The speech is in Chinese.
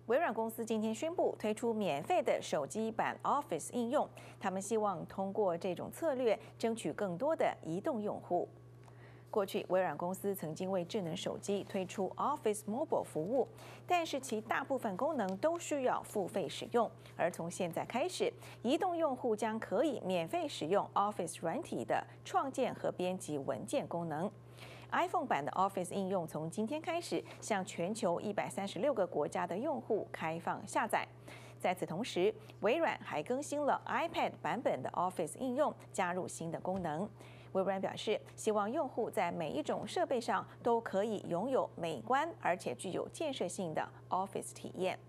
微软公司今天宣布推出免费的手机版 Office 应用，他们希望通过这种策略争取更多的移动用户。过去，微软公司曾经为智能手机推出 Office Mobile 服务，但是其大部分功能都需要付费使用。而从现在开始，移动用户将可以免费使用 Office 软体的创建和编辑文件功能。iPhone 版的 Office 应用从今天开始向全球136个国家的用户开放下载。在此同时，微软还更新了 iPad 版本的 Office 应用，加入新的功能。微软表示，希望用户在每一种设备上都可以拥有美观而且具有建设性的 Office 体验。